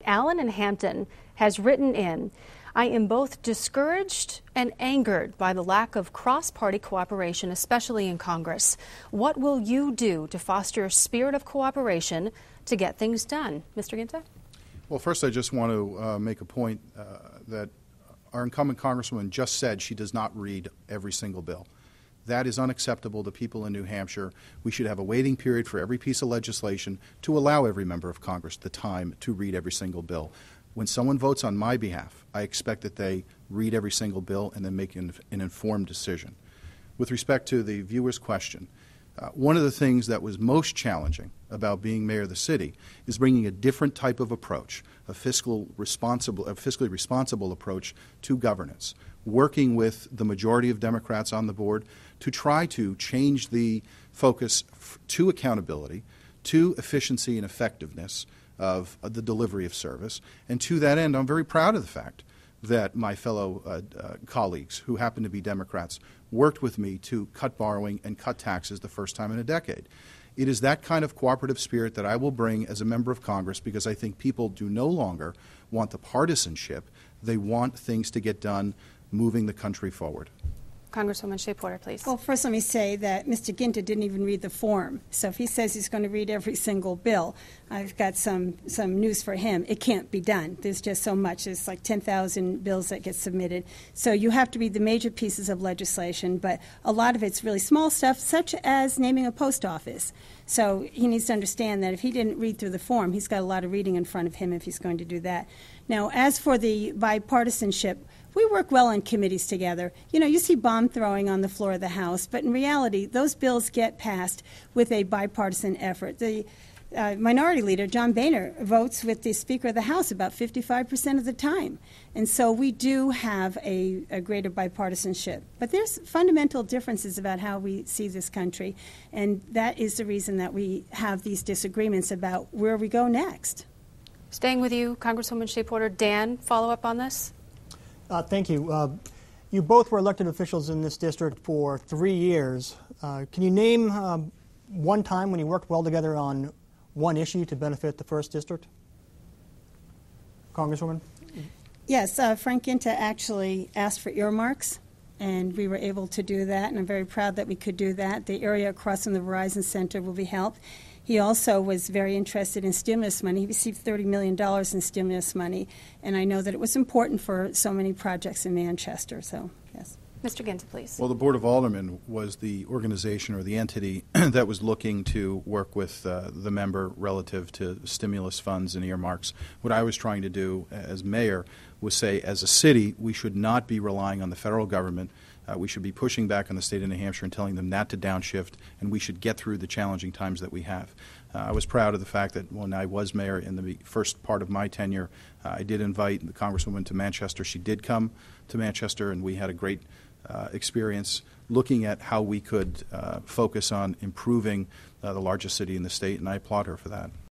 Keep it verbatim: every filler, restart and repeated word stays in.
Alan in Hampton has written in, I am both discouraged and angered by the lack of cross-party cooperation, especially in Congress. What will you do to foster a spirit of cooperation to get things done? Mister Guinta? Well, first I just want to uh, make a point uh, that our incumbent Congresswoman just said she does not read every single bill. That is unacceptable to people in New Hampshire. We should have a waiting period for every piece of legislation to allow every member of Congress the time to read every single bill. When someone votes on my behalf, I expect that they read every single bill and then make an, an informed decision. With respect to the viewer's question, uh, one of the things that was most challenging about being mayor of the city is bringing a different type of approach, a fiscal responsible, a fiscally responsible approach to governance, working with the majority of Democrats on the board to try to change the focus f- to accountability, to efficiency and effectiveness of uh, the delivery of service. And to that end, I'm very proud of the fact that my fellow uh, uh, colleagues who happen to be Democrats worked with me to cut borrowing and cut taxes the first time in a decade. It is that kind of cooperative spirit that I will bring as a member of Congress, because I think people do no longer want the partisanship. They want things to get done, moving the country forward. Congresswoman Shea-Porter, please. Well, first let me say that Mister Guinta didn't even read the form. So if he says he's going to read every single bill, I've got some, some news for him. It can't be done. There's just so much. There's like ten thousand bills that get submitted. So you have to read the major pieces of legislation, but a lot of it's really small stuff, such as naming a post office. So he needs to understand that if he didn't read through the form, he's got a lot of reading in front of him if he's going to do that. Now, as for the bipartisanship, we work well in committees together. You know, you see bomb throwing on the floor of the House, but in reality, those bills get passed with a bipartisan effort. The uh, minority leader, John Boehner, votes with the Speaker of the House about fifty-five percent of the time. And so we do have a, a greater bipartisanship. But there's fundamental differences about how we see this country, and that is the reason that we have these disagreements about where we go next. Staying with you, Congresswoman Shea-Porter. Dan, follow up on this? Uh, thank you. Uh, you both were elected officials in this district for three years. Uh, can you name uh, one time when you worked well together on one issue to benefit the first district? Congresswoman? Yes, uh, Frank Guinta actually asked for earmarks, and we were able to do that, and I'm very proud that we could do that. The area across from the Verizon Center will be helped. He also was very interested in stimulus money. He received thirty million dollars in stimulus money, and I know that it was important for so many projects in Manchester. So, yes. Mister Guinta, please. Well, the Board of Aldermen was the organization or the entity that was looking to work with uh, the member relative to stimulus funds and earmarks. What I was trying to do as mayor was say, as a city, we should not be relying on the federal government. Uh, we should be pushing back on the state of New Hampshire and telling them not to downshift, and we should get through the challenging times that we have. Uh, I was proud of the fact that when I was mayor in the first part of my tenure, uh, I did invite the Congresswoman to Manchester. She did come to Manchester, and we had a great uh, experience looking at how we could uh, focus on improving uh, the largest city in the state, and I applaud her for that.